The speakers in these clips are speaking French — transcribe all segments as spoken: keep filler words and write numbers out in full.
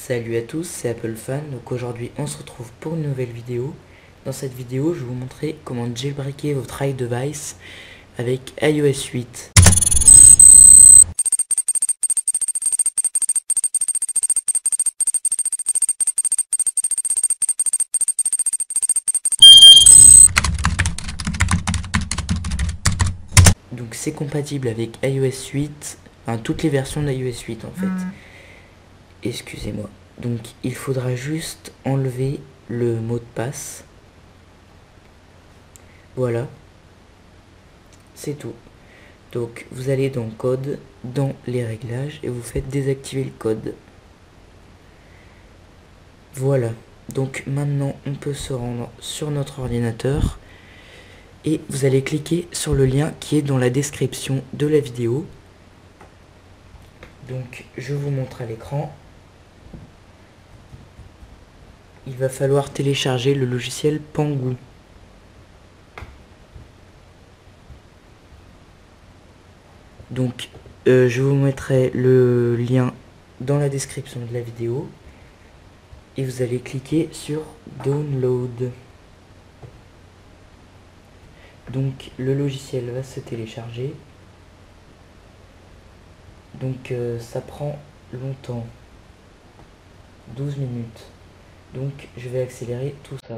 Salut à tous, c'est AppleFan. Donc aujourd'hui on se retrouve pour une nouvelle vidéo. Dans cette vidéo je vais vous montrer comment jailbreaker votre iDevice avec i O S huit. Donc c'est compatible avec i O S huit, enfin toutes les versions d'i O S huit en fait. Excusez-moi. Donc il faudra juste enlever le mot de passe. Voilà, c'est tout. Donc vous allez dans code, dans les réglages et vous faites désactiver le code. Voilà, donc maintenant on peut se rendre sur notre ordinateur et vous allez cliquer sur le lien qui est dans la description de la vidéo. Donc je vous montre à l'écran. Il va falloir télécharger le logiciel Pangu. Donc euh, je vous mettrai le lien dans la description de la vidéo et vous allez cliquer sur Download. Donc le logiciel va se télécharger. Donc euh, ça prend longtemps, douze minutes. Donc je vais accélérer tout ça.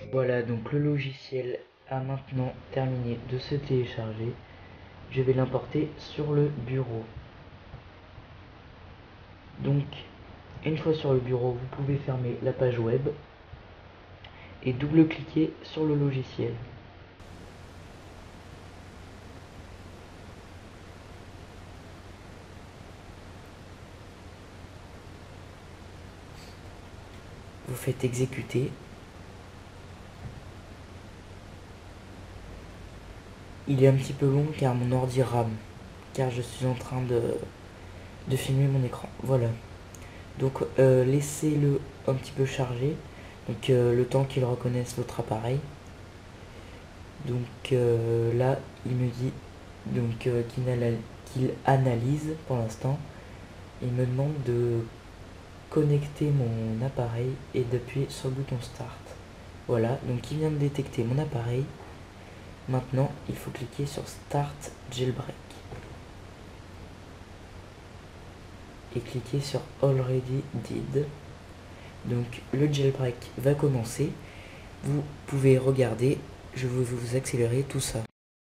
Voilà, donc le logiciel a maintenant terminé de se télécharger. Je vais l'importer sur le bureau. Donc, une fois sur le bureau, vous pouvez fermer la page web et double-cliquer sur le logiciel. Vous faites exécuter. Il est un petit peu long car mon ordi rame, car je suis en train de, de filmer mon écran. Voilà. Donc euh, laissez-le un petit peu charger, donc euh, le temps qu'il reconnaisse votre appareil. Donc euh, là, il me dit donc euh, qu'il qu'il analyse pour l'instant. Il me demande de connecter mon appareil et d'appuyer sur le bouton Start. Voilà, donc il vient de détecter mon appareil. Maintenant, il faut cliquer sur Start Jailbreak et cliquer sur Already Did. Donc le jailbreak va commencer. Vous pouvez regarder, je vais vous accélérer tout ça.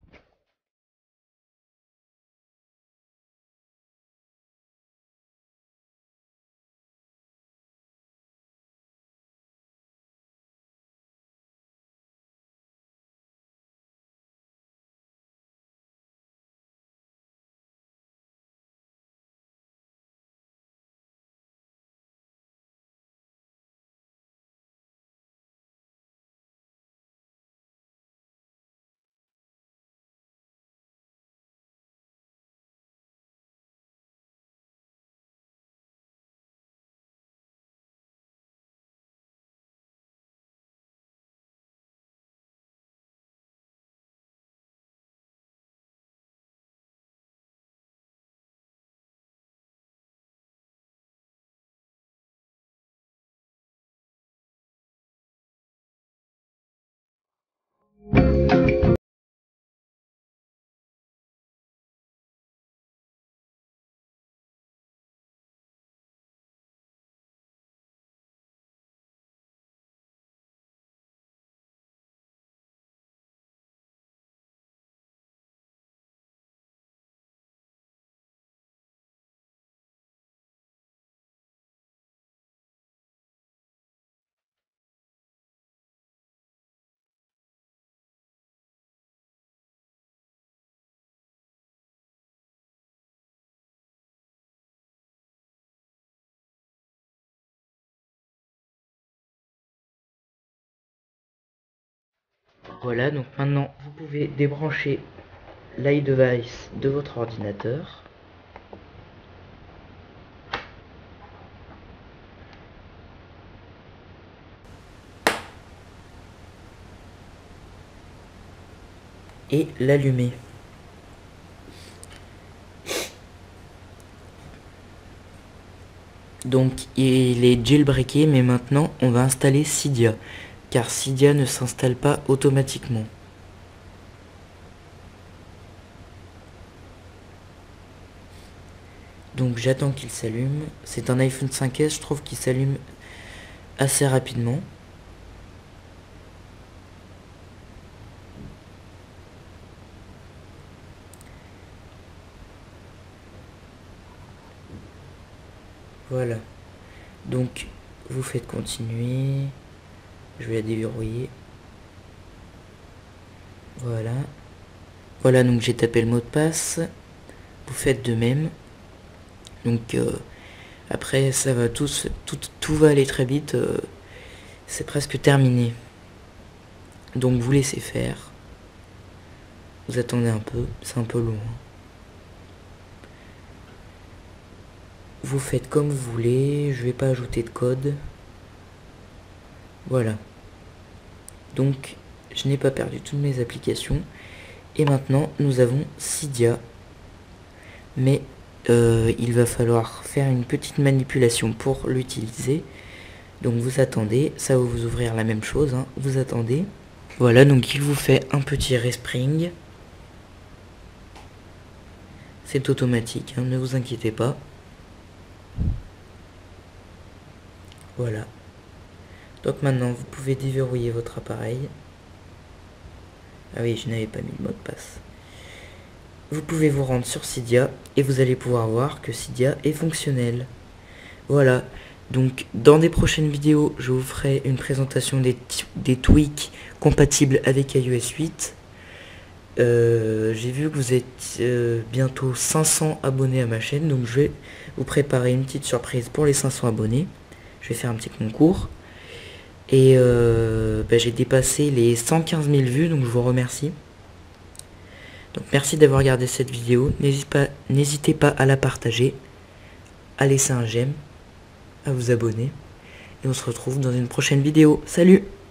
Voilà, donc maintenant vous pouvez débrancher l'iDevice de votre ordinateur. Et l'allumer. Donc il est jailbreaké, mais maintenant on va installer Cydia, car Cydia ne s'installe pas automatiquement. Donc j'attends qu'il s'allume. C'est un iPhone cinq S, je trouve qu'il s'allume assez rapidement. Voilà. Donc vous faites continuer. Je vais la déverrouiller. Voilà. Voilà, donc j'ai tapé le mot de passe. Vous faites de même. Donc euh, après ça va tous, tout, tout va aller très vite. Euh, c'est presque terminé. Donc vous laissez faire. Vous attendez un peu, c'est un peu long. Vous faites comme vous voulez, je vais pas ajouter de code. Voilà. Donc je n'ai pas perdu toutes mes applications. Et maintenant nous avons Cydia. Mais euh, il va falloir faire une petite manipulation pour l'utiliser. Donc vous attendez, ça va vous ouvrir la même chose, hein. Vous attendez. Voilà, donc il vous fait un petit respring. C'est automatique, hein, ne vous inquiétez pas. Voilà. Donc maintenant, vous pouvez déverrouiller votre appareil. Ah oui, je n'avais pas mis le mot de passe. Vous pouvez vous rendre sur Cydia et vous allez pouvoir voir que Cydia est fonctionnel. Voilà. Donc dans des prochaines vidéos, je vous ferai une présentation des, des tweaks compatibles avec i O S huit. Euh, j'ai vu que vous êtes euh, bientôt cinq cents abonnés à ma chaîne, donc je vais vous préparer une petite surprise pour les cinq cents abonnés. Je vais faire un petit concours. Et euh, bah, j'ai dépassé les cent quinze mille vues, donc je vous remercie. Donc merci d'avoir regardé cette vidéo. N'hésitez pas, n'hésitez pas à la partager, à laisser un j'aime, à vous abonner. Et on se retrouve dans une prochaine vidéo. Salut!